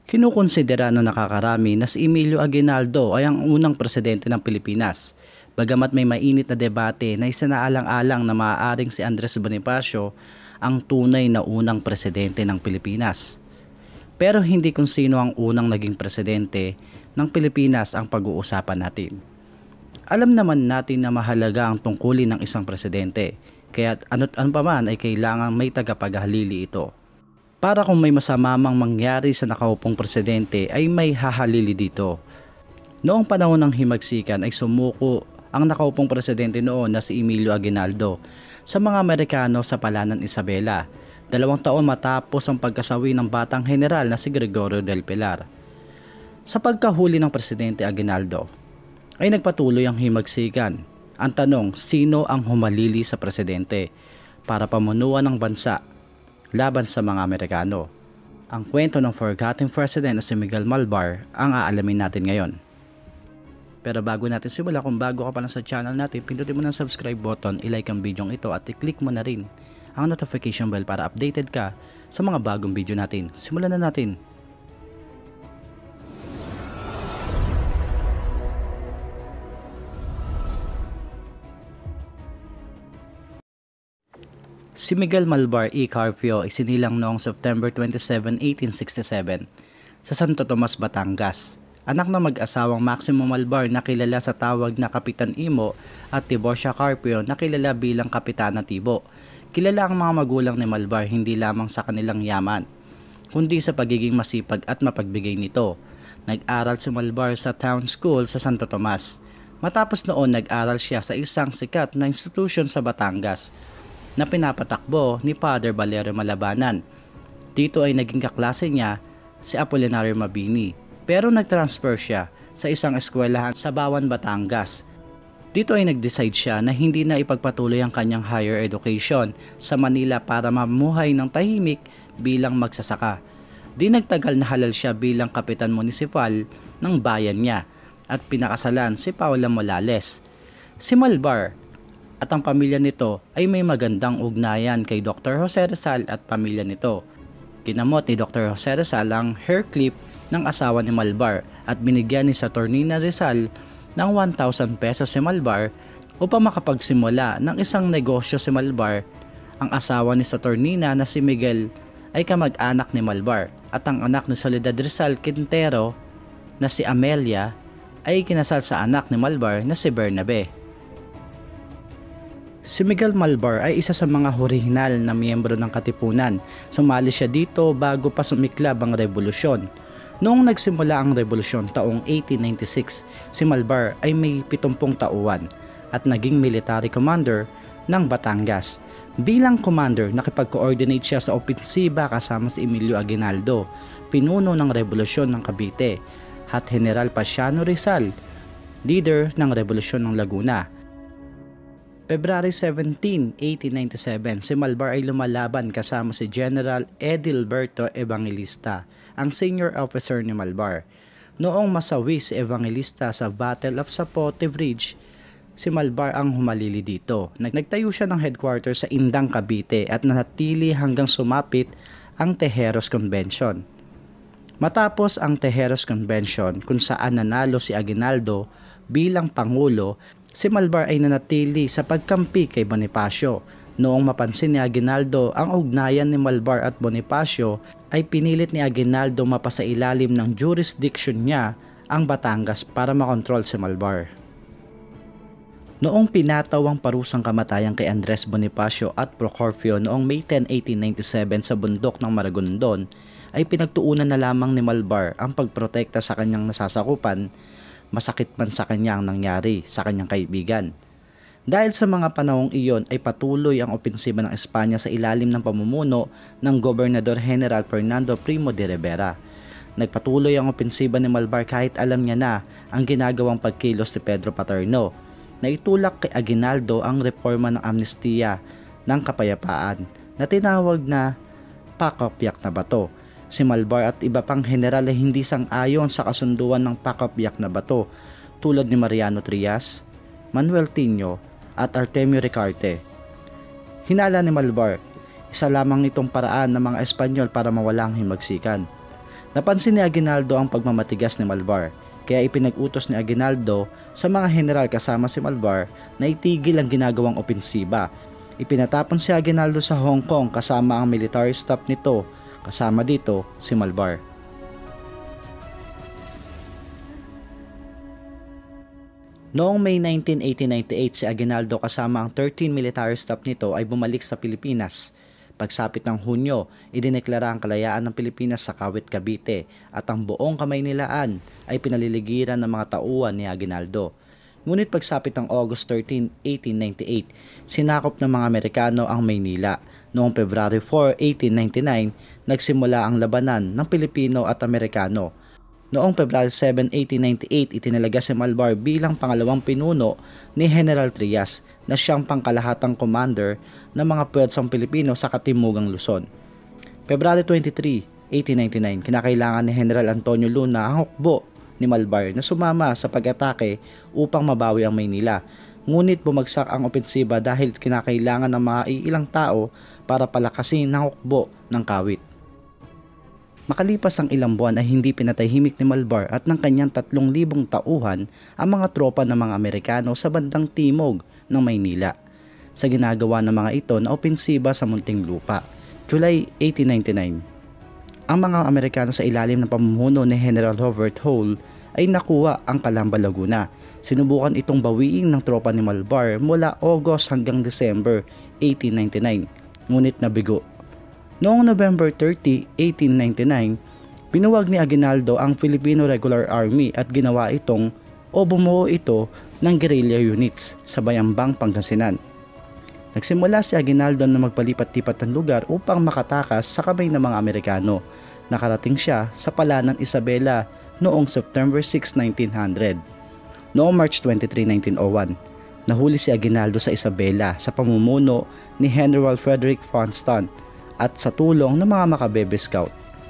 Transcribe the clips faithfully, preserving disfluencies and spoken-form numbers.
Kinukonsidera na nakakarami na si Emilio Aguinaldo ay ang unang presidente ng Pilipinas. Bagamat may mainit na debate na isinaalang-alang na maaaring si Andres Bonifacio ang tunay na unang presidente ng Pilipinas. Pero hindi kung sino ang unang naging presidente ng Pilipinas ang pag-uusapan natin. Alam naman natin na mahalaga ang tungkulin ng isang presidente, kaya ano't ano pa man ay kailangan may tagapaghalili ito. Para kung may masama mang mangyari sa nakaupong presidente ay may hahalili dito. Noong panahon ng himagsikan ay sumuko ang nakaupong presidente noon na si Emilio Aguinaldo sa mga Amerikano sa Palanan Isabela, dalawang taon matapos ang pagkasawi ng batang general na si Gregorio del Pilar. Sa pagkahuli ng presidente Aguinaldo ay nagpatuloy ang himagsikan. Ang tanong, sino ang humalili sa presidente para pamunuan ng bansa laban sa mga Amerikano? Ang kwento ng forgotten president na si Miguel Malvar ang aalamin natin ngayon. Pero bago natin simula, kung bago ka pa lang sa channel natin, pindutin mo ng subscribe button, ilike ang video ito at i-click mo na rin ang notification bell para updated ka sa mga bagong video natin. Simulan na natin. Si Miguel Malvar y Carpio ay sinilang noong September twenty-seventh, eighteen sixty-seven sa Santo Tomas, Batangas. Anak ng mag-asawang Maximo Malvar na kilala sa tawag na Kapitan Imo at Tiborcia Carpio na kilala bilang Kapitana Tibo. Kilala ang mga magulang ni Malvar hindi lamang sa kanilang yaman, kundi sa pagiging masipag at mapagbigay nito. Nag-aral si Malvar sa Town School sa Santo Tomas. Matapos noon, nag-aral siya sa isang sikat na institusyon sa Batangas na pinapatakbo ni Father Valerio Malabanan. Dito ay naging kaklase niya si Apolinario Mabini, pero nag-transfer siya sa isang eskwelahan sa Bawan, Batangas. Dito ay nag-decide siya na hindi na ipagpatuloy ang kanyang higher education sa Manila para mamuhay ng tahimik bilang magsasaka. Di nagtagal na halal siya bilang kapitan munisipal ng bayan niya at pinakasalan si Paula Morales. Si Malvar at ang pamilya nito ay may magandang ugnayan kay Doctor Jose Rizal at pamilya nito. Ginamot ni Doctor Jose Rizal ang hair clip ng asawa ni Malvar at binigyan ni Saturnina Rizal ng one thousand pesos si Malvar upang makapagsimula ng isang negosyo si Malvar. Ang asawa ni Saturnina na si Miguel ay kamag-anak ni Malvar at ang anak ni Soledad Rizal Quintero na si Amelia ay kinasal sa anak ni Malvar na si Bernabe. Si Miguel Malvar ay isa sa mga orihinal na miyembro ng Katipunan. Sumali siya dito bago pa sumiklab ang revolusyon. Noong nagsimula ang revolusyon taong eighteen ninety-six, si Malvar ay may pitongpong tauhan at naging military commander ng Batangas. Bilang commander, nakipag-coordinate siya sa opensiba kasama si Emilio Aguinaldo, pinuno ng revolusyon ng Cavite, at General Pasiano Rizal, leader ng revolusyon ng Laguna. February seventeenth, eighteen ninety-seven, si Malvar ay lumalaban kasama si General Edilberto Evangelista, ang senior officer ni Malvar. Noong masawi si Evangelista sa Battle of Zapote Bridge, si Malvar ang humalili dito. Nagtayo siya ng headquarters sa Indang, Cavite at nanatili hanggang sumapit ang Tejeros Convention. Matapos ang Tejeros Convention kung saan nanalo si Aguinaldo bilang Pangulo, si Malvar ay nanatili sa pagkampi kay Bonifacio. Noong mapansin ni Aguinaldo ang ugnayan ni Malvar at Bonifacio, ay pinilit ni Aguinaldo mapasailalim ng jurisdiction niya ang Batangas para makontrol si Malvar. Noong pinataw ang parusang kamatayan kay Andres Bonifacio at Procorfio noong May tenth, eighteen ninety-seven sa bundok ng Maragondon, ay pinagtuunan na lamang ni Malvar ang pagprotekta sa kanyang nasasakupan, masakit man sa kanya ang nangyari sa kanyang kaibigan. Dahil sa mga panahong iyon ay patuloy ang opensiba ng Espanya sa ilalim ng pamumuno ng Gobernador General Fernando Primo de Rivera. Nagpatuloy ang opensiba ni Malvar kahit alam niya na ang ginagawang pagkilos ni Pedro Paterno na itulak kay Aguinaldo ang reforma ng amnestiya ng kapayapaan na tinawag na Pakopyak na Bato. Si Malvar at iba pang general ay hindi sang-ayon sa kasunduan ng Pakopyak na Bato tulad ni Mariano Trias, Manuel Tino at Artemio Ricarte. Hinala ni Malvar, isa lamang itong paraan ng mga Espanyol para mawala ang himagsikan. Napansin ni Aguinaldo ang pagmamatigas ni Malvar, kaya ipinag-utos ni Aguinaldo sa mga general kasama si Malvar na itigil ang ginagawang opensiba. Ipinatapon si Aguinaldo sa Hong Kong kasama ang military staff nito, kasama dito si Malvar. Noong May nineteen, eighteen ninety-eight, si Aguinaldo kasama ang thirteen military staff nito ay bumalik sa Pilipinas. Pagsapit ng Hunyo, idineklara ang kalayaan ng Pilipinas sa Kawit, Cavite at ang buong Kamaynilaan ay pinaliligiran ng mga tauhan ni Aguinaldo. Ngunit pagsapit ng August thirteenth, eighteen ninety-eight, sinakop ng mga Amerikano ang Maynila. Noong February fourth, eighteen ninety-nine, nagsimula ang labanan ng Pilipino at Amerikano. Noong February seventh, eighteen ninety-eight, itinalaga si Malvar bilang pangalawang pinuno ni General Trias na siyang pangkalahatang commander ng mga puwersang Pilipino sa Katimugang Luzon. February twenty-third, eighteen ninety-nine, kinakailangan ni General Antonio Luna ang hukbo ni Malvar na sumama sa pag-atake upang mabawi ang Maynila. Ngunit bumagsak ang opensiba dahil kinakailangan ng mga iilang tao para palakasin ang hukbo ng Kawit. Makalipas ang ilang buwan ay hindi pinatahimik ni Malvar at ng kanyang tatlong libong tauhan ang mga tropa ng mga Amerikano sa bandang timog ng Maynila sa ginagawa ng mga ito na opensiba sa Muntinlupa. July eighteen ninety-nine, ang mga Amerikano sa ilalim ng pamumuno ni General Robert Hall ay nakuha ang Calamba, Laguna. Sinubukan itong bawiin ng tropa ni Malvar mula August hanggang December eighteen ninety-nine, ngunit nabigo. Noong November thirtieth, eighteen ninety-nine, binuwag ni Aguinaldo ang Filipino Regular Army at ginawa itong o bumuo ito ng guerrilla units sa Bayambang, Pangasinan. Nagsimula si Aguinaldo na magpalipat-lipat ng lugar upang makatakas sa kamay ng mga Amerikano. Nakarating siya sa Palanan, Isabela noong September sixth, nineteen hundred. Noong March twenty-third, nineteen oh one, nahuli si Aguinaldo sa Isabela sa pamumuno ni General Frederick Funston at sa tulong ng mga Macabebe Scout.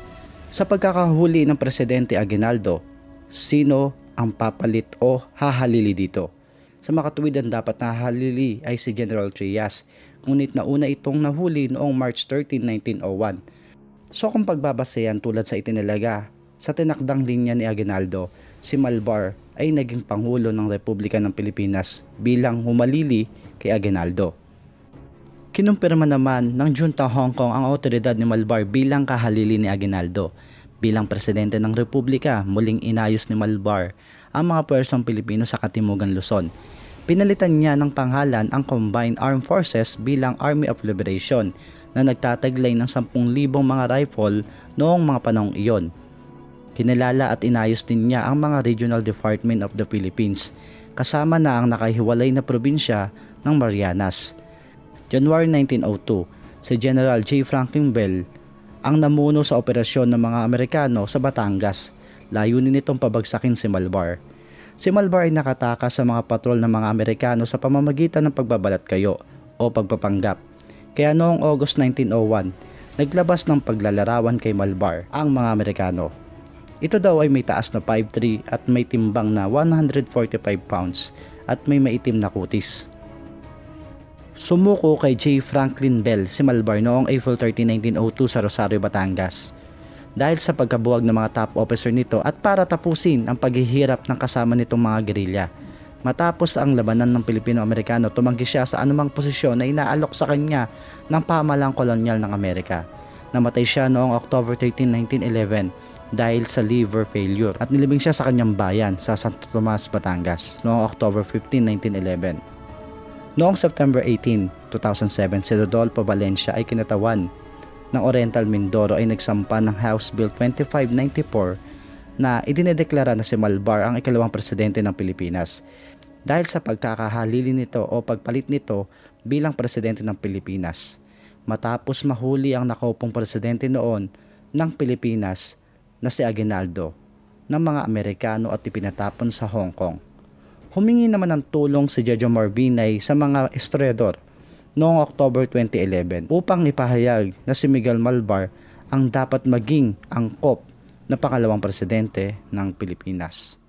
Sa pagkakahuli ng Presidente Aguinaldo, sino ang papalit o hahalili dito? Sa makatuwid ang dapat na hahalili ay si General Trias, ngunit nauna itong nahuli noong March thirteenth, nineteen oh one. So kung pagbabasehan tulad sa itinalaga sa tinakdang linya ni Aguinaldo, si Malvar ay naging Pangulo ng Republika ng Pilipinas bilang humalili kay Aguinaldo. Kinumpirma naman ng Junta Hong Kong ang awtoridad ni Malvar bilang kahalili ni Aguinaldo. Bilang Presidente ng Republika, muling inayos ni Malvar ang mga puwersang Pilipino sa Katimugan Luzon. Pinalitan niya ng pangalan ang Combined Armed Forces bilang Army of Liberation na nagtataglay ng sampung libong mga rifle noong mga panahong iyon. Kinilala at inayos din niya ang mga Regional Department of the Philippines, kasama na ang nakahiwalay na probinsya ng Marianas. January nineteen oh two, si General J. Franklin Bell ang namuno sa operasyon ng mga Amerikano sa Batangas. Layunin nitong pabagsakin si Malvar. Si Malvar ay nakatakas sa mga patrol ng mga Amerikano sa pamamagitan ng pagbabalat kayo o pagpapanggap. Kaya noong August nineteen oh one, naglabas ng paglalarawan kay Malvar ang mga Amerikano. Ito daw ay may taas na five foot three at may timbang na one hundred forty-five pounds at may maitim na kutis. Sumuko kay J. Franklin Bell si Malvar noong April thirteenth, nineteen oh two sa Rosario, Batangas. Dahil sa pagkabuwag ng mga top officer nito at para tapusin ang paghihirap ng kasama nitong mga gerilya. Matapos ang labanan ng Pilipino-Amerikano, tumanggi siya sa anumang posisyon na inaalok sa kanya ng pamahalang kolonyal ng Amerika. Namatay siya noong October thirteenth, nineteen eleven dahil sa liver failure at nilibing siya sa kanyang bayan sa Santo Tomas, Batangas noong October fifteenth, nineteen eleven. Noong September eighteenth, two thousand seven, si Rodolfo Valencia ay kinatawan ng Oriental Mindoro ay nagsampa ng House Bill twenty-five ninety-four na idinedeklara na si Malvar ang ikalawang presidente ng Pilipinas dahil sa pagkakahalili nito o pagpalit nito bilang presidente ng Pilipinas. Matapos mahuli ang nakaupong presidente noon ng Pilipinas na si Aguinaldo ng mga Amerikano at ipinatapon sa Hong Kong. Humingi naman ng tulong si Jojo Marbinay sa mga historiador noong October twenty eleven upang ipahayag na si Miguel Malvar ang dapat maging angkop na pangalawang presidente ng Pilipinas.